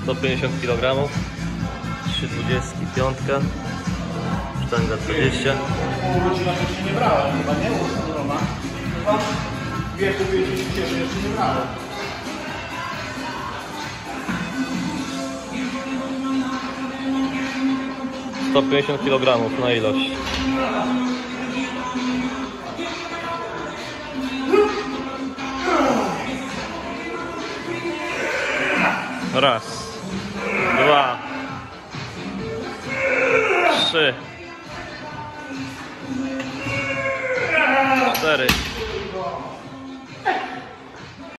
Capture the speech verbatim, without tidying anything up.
sto pięćdziesiąt kilogramów, trzy dwadzieścia pięć, sztanga dwadzieścia. Pół godzina jeszcze nie brałem, chyba nie? Roma. Chyba dwie pięćdziesiąt jeszcze nie brałem. sto pięćdziesiąt kilogramów na ilość. Raz, dwa, trzy, cztery.